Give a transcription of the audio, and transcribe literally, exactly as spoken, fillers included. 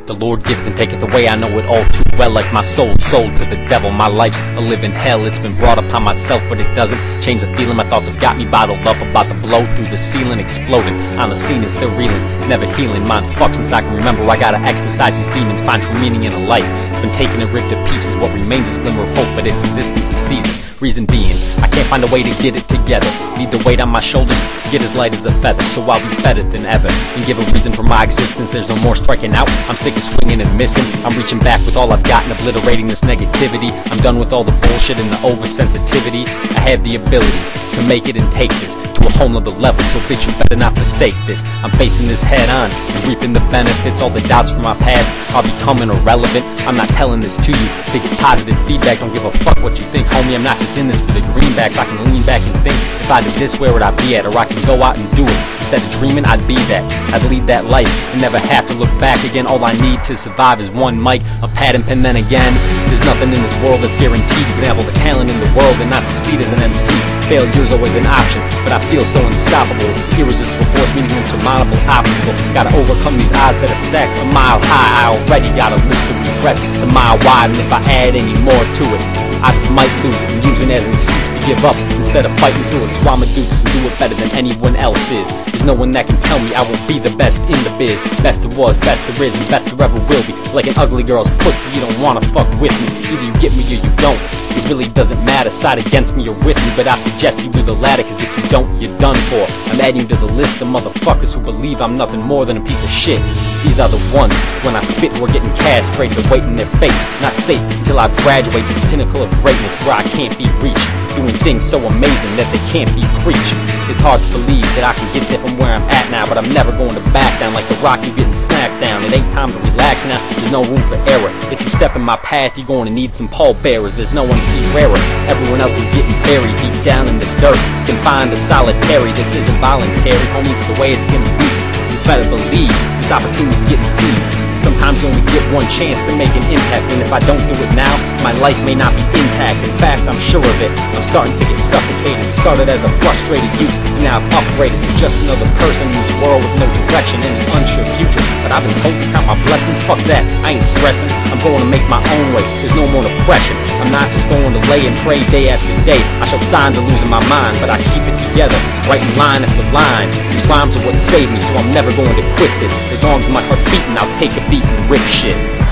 the Lord giveth and taketh away. I know it all too well, like my soul sold to the devil. My life's a living hell, it's been brought upon myself, but it doesn't change the feeling. My thoughts have got me bottled up, about to blow through the ceiling, exploding on the scene and still reeling, never healing. Mind fucked since I can remember. I gotta exercise these demons, find true meaning in a life. It's been taken and ripped to pieces. What remains is a glimmer of hope, but its existence is seasoned. Reason being, I can't find a way to get it together. Need the weight on my shoulders, get as light as a feather, so I'll be better than ever and give a reason for my existence. There's no more striking out, I'm sick of swinging and missing. I'm reaching back with all I've got and obliterating this negativity. I'm done with all the bullshit and the oversensitivity. I have the abilities to make it and take this to a whole nother level, so bitch, you better not forsake this. I'm facing this head on and reaping the benefits. All the doubts from my past are becoming irrelevant. I'm not telling this to you to get positive feedback. Don't give a fuck what you think, homie. I'm not just in this for the greenbacks. I can lean back and think, if I did this, where would I be at? Or I can go out and do it. Instead of dreaming, I'd be that. I'd lead that life and never have to look back again. All I need to survive is one mic, a pad and pen. Then again, there's nothing in this world that's guaranteed. You can have all the talent in the world and not succeed as an M C. Failure's always an option, but I feel so unstoppable. It's the irresistible force, meaning an insurmountable obstacle. Gotta overcome these odds that are stacked a mile high. I already got a list of regrets, it's a mile wide, and if I add any more to it, I just might lose it and use it as an excuse to give up instead of fighting through it. So I'ma do this and do it better than anyone else is. There's no one that can tell me I won't be the best in the biz. Best there was, best there is, and best there ever will be. Like an ugly girl's pussy, you don't wanna fuck with me. Either you get me or you don't. It really doesn't matter, side against me or with me, but I suggest you do the latter, cause if you don't, you're done for. I'm adding to the list of motherfuckers who believe I'm nothing more than a piece of shit. These are the ones, when I spit, who are getting castrated, awaiting their fate. Not safe until I graduate to the pinnacle of greatness where I can't be reached, doing things so amazing that they can't be preached. It's hard to believe that I can get there from where I'm at now, but I'm never going to back down like the rock, you getting smacked down. It ain't time to relax now, there's no room for error. If you step in my path, you're going to need some pallbearers. There's no one to see rarer. Everyone else is getting buried deep down in the dirt, confined to solitary. This isn't voluntary, homie, it's the way it's gonna be. You better believe this opportunity's getting seized. Sometimes you only get one chance to make an impact, and if I don't do it now, my life may not be intact. In fact, I'm sure of it. I'm starting to get suffocated. Started as a frustrated youth, and now I've upgraded to just another person in this world with no direction and an unsure future. But I've been told to count my blessings. Fuck that, I ain't stressing. I'm going to make my own way. There's no more depression. I'm not just going to lay and pray day after day. I show signs of losing my mind, but I keep it together, writing line after line. These rhymes are what saved me, so I'm never going to quit this. As long as my heart's beating, I'll take a beat and rip shit.